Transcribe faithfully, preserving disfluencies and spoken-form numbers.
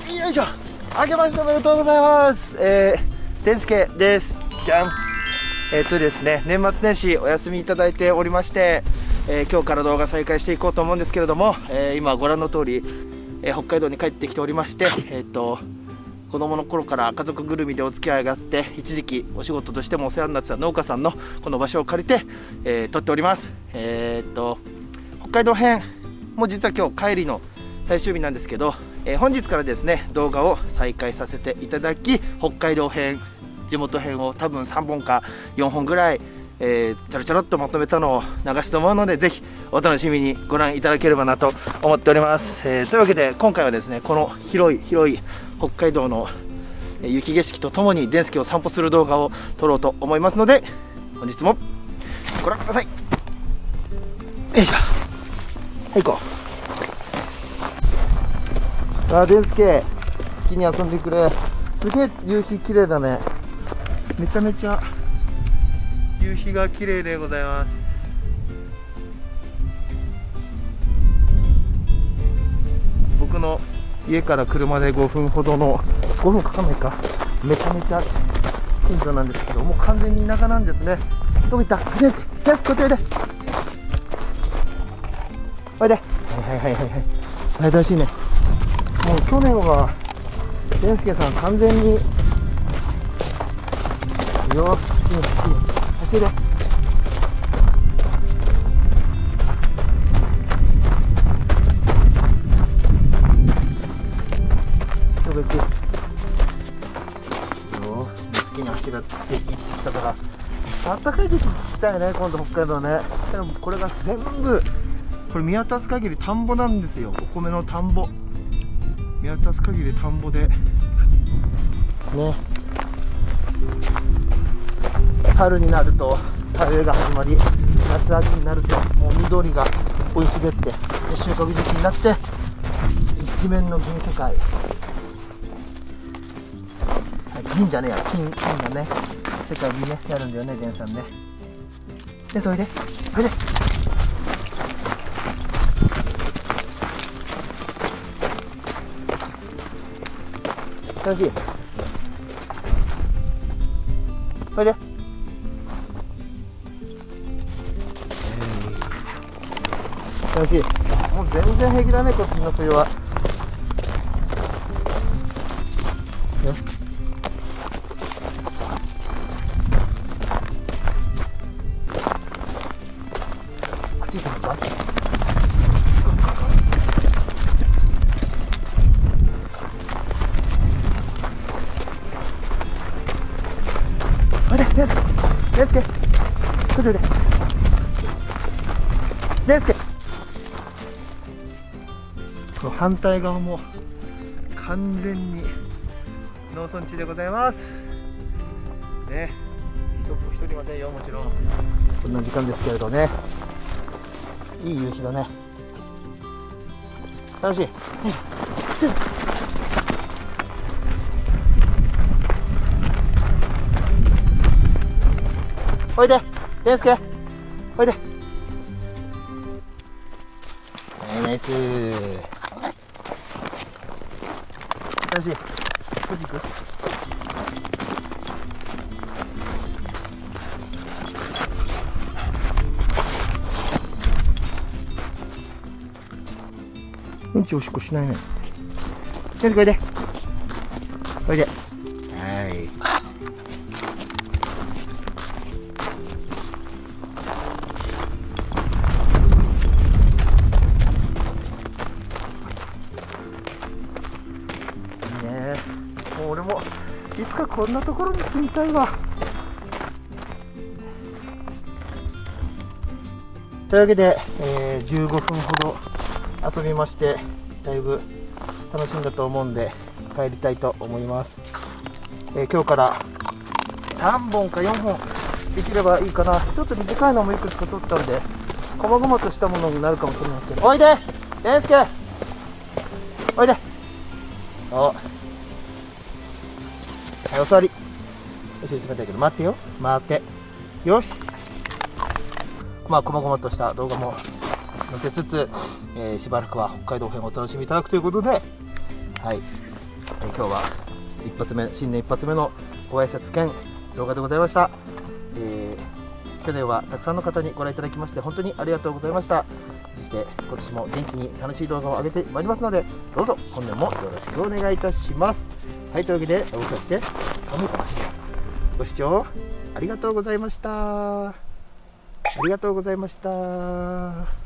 よいしょ。あけましておめでとうございます。えー、てんすけです。じゃん。えー、っとですね、年末年始お休みいただいておりまして、えー、今日から動画再開していこうと思うんですけれども、えー、今ご覧の通り、えー、北海道に帰ってきておりまして、えー、っと子供の頃から家族ぐるみでお付き合いがあって、一時期お仕事としてもお世話になってた農家さんのこの場所を借りて、えー、撮っております。えー、っと北海道編も実は今日帰りの最終日なんですけど、えー、本日からですね動画を再開させていただき、北海道編、地元編を多分さんぼんかよんほんぐらい、えー、ちょろちょろっとまとめたのを流すと思うので、ぜひお楽しみにご覧いただければなと思っております。えー、というわけで今回はですね、この広い広い北海道の雪景色とともにでんすけを散歩する動画を撮ろうと思いますので、本日もご覧ください。よいしょ。はい、行こう。さあ、でんすけ好きに遊んでくれ。すげえ夕日綺麗だね。めちゃめちゃ夕日が綺麗でございます。僕の家から車でごふんほどの、ごふんかかんないか、めちゃめちゃ近所なんですけど、もう完全に田舎なんですね。どこ行った？でんすけ、でんすけ、こっちおいで。おいで。はいはいはいはいはい。あれ楽しいね。もう去年はでんすけさん完全によーし、走って。どこ行くよー、好きに足がついてきたから、あったかい時期来たよね、今度北海道ね。でもこれが全部、これ見渡す限り田んぼなんですよ。お米の田んぼ、見渡す限り田んぼでね。春になると田植えが始まり、夏秋になるともう緑が生い茂って、収穫時期になって一面の銀世界。銀じゃねえや、金、金がね、世界にね、やるんだよね、デンさんね。で、それで、それで。楽しい。それで。楽しい。もう全然平気だね、こっちの冬は。よし。ついてるか？おいで、でんすけ、でんすけ、こっちおいで。でんすけ。この反対側も完全に農村地でございます。ね、一歩一人ませんよ、もちろん。こんな時間ですけれどね。いい夕日だね。楽しい。よいしょ。おいで、でんすけ、おいで。ナイス。楽しい。こっち行く？うんちおしっこしないね。とりあえずこれで。これで。はい。いいね。もう俺もいつかこんなところに住みたいわ。というわけで、えー、じゅうごふんほど遊びまして、だいぶ楽しんだと思うんで帰りたいと思います。えー、今日からさんぼんかよんほんできればいいかな。ちょっと短いのもいくつか撮ったんで、こまごまとしたものになるかもしれないですけど。おいで、でんすけ、おいで。そう、はい、お座り。よし、冷たいけど待ってよ、待って、よし。まあこまごまとした動画も載せつつ、えー、しばらくは北海道編をお楽しみいただくということで、はい、 えー、今日は一発目、新年一発目のご挨拶兼動画でございました。えー、去年はたくさんの方にご覧いただきまして本当にありがとうございました。そして今年も元気に楽しい動画を上げてまいりますので、どうぞ本年もよろしくお願いいたします。はい、というわけでおそして寒いかもしれない。ご視聴ありがとうございました。ありがとうございました。